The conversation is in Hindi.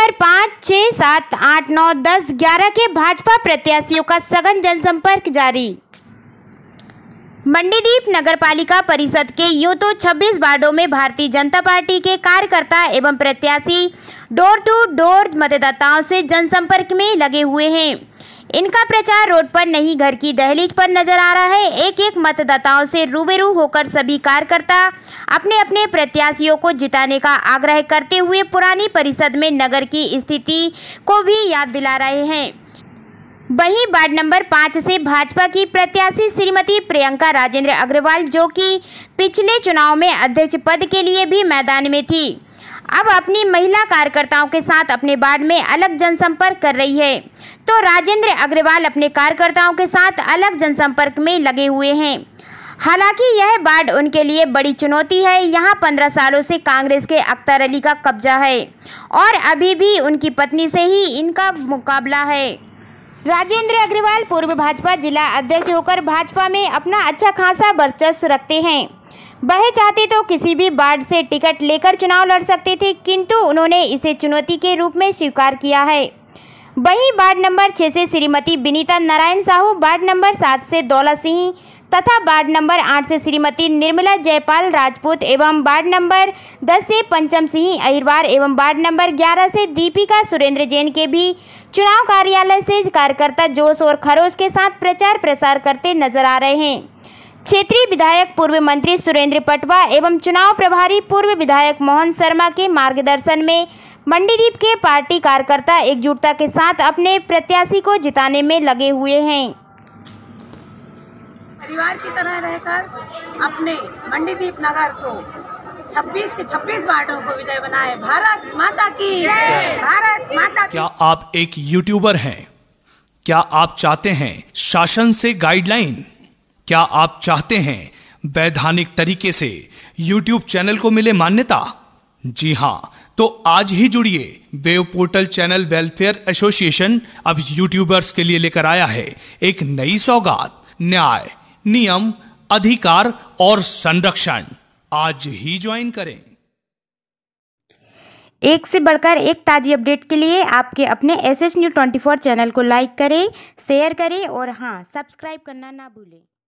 नंबर 5, 6, 7, 8, 9, 10, 11 के भाजपा प्रत्याशियों का सघन जनसंपर्क जारी। मंडीदीप नगरपालिका परिषद के यूं तो 26 वार्डों में भारतीय जनता पार्टी के कार्यकर्ता एवं प्रत्याशी डोर टू डोर मतदाताओं से जनसंपर्क में लगे हुए हैं। इनका प्रचार रोड पर नहीं, घर की दहलीज पर नजर आ रहा है। एक एक मतदाताओं से रूबरू होकर सभी कार्यकर्ता अपने अपने प्रत्याशियों को जिताने का आग्रह करते हुए पुरानी परिषद में नगर की स्थिति को भी याद दिला रहे हैं। वहीं वार्ड नंबर 5 से भाजपा की प्रत्याशी श्रीमती प्रियंका राजेंद्र अग्रवाल, जो कि पिछले चुनाव में अध्यक्ष पद के लिए भी मैदान में थी, अब अपनी महिला कार्यकर्ताओं के साथ अपने वार्ड में अलग जनसंपर्क कर रही है। तो राजेंद्र अग्रवाल अपने कार्यकर्ताओं के साथ अलग जनसंपर्क में लगे हुए हैं। हालांकि यह वार्ड उनके लिए बड़ी चुनौती है। यहाँ 15 सालों से कांग्रेस के अख्तर अली का कब्जा है और अभी भी उनकी पत्नी से ही इनका मुकाबला है। राजेंद्र अग्रवाल पूर्व भाजपा जिला अध्यक्ष होकर भाजपा में अपना अच्छा खासा वर्चस्व रखते हैं। वह चाहते तो किसी भी वार्ड से टिकट लेकर चुनाव लड़ सकते थे, किंतु उन्होंने इसे चुनौती के रूप में स्वीकार किया है। वहीं वार्ड नंबर 6 से श्रीमती विनीता नारायण साहू, वार्ड नंबर 7 से दौलत सिंह तथा वार्ड नंबर 8 से श्रीमती निर्मला जयपाल राजपूत एवं वार्ड नंबर 10 से पंचम सिंह अहिरवार एवं वार्ड नंबर 11 से दीपिका सुरेंद्र जैन के भी चुनाव कार्यालय से कार्यकर्ता जोश और खरोश के साथ प्रचार प्रसार करते नजर आ रहे हैं। क्षेत्रीय विधायक पूर्व मंत्री सुरेंद्र पटवा एवं चुनाव प्रभारी पूर्व विधायक मोहन शर्मा के मार्गदर्शन में मंडीदीप के पार्टी कार्यकर्ता एकजुटता के साथ अपने प्रत्याशी को जिताने में लगे हुए हैं। परिवार की तरह रहकर अपने मंडीदीप नगर को 26 के 26 वार्डों को विजय बनाए। भारत माता की जय, भारत माता की। क्या आप एक यूट्यूबर हैं? क्या आप चाहते हैं शासन से गाइडलाइन? क्या आप चाहते हैं वैधानिक तरीके से YouTube चैनल को मिले मान्यता? जी हाँ, तो आज ही जुड़िए। Web portal channel welfare association अब यूट्यूबर्स के लिए लेकर आया है एक नई सौगात, न्याय, नियम, अधिकार और संरक्षण। आज ही ज्वाइन करें। एक से बढ़कर एक ताज़ी अपडेट के लिए आपके अपने SS News 24 चैनल को लाइक करें, शेयर करें और हाँ, सब्सक्राइब करना ना भूलें।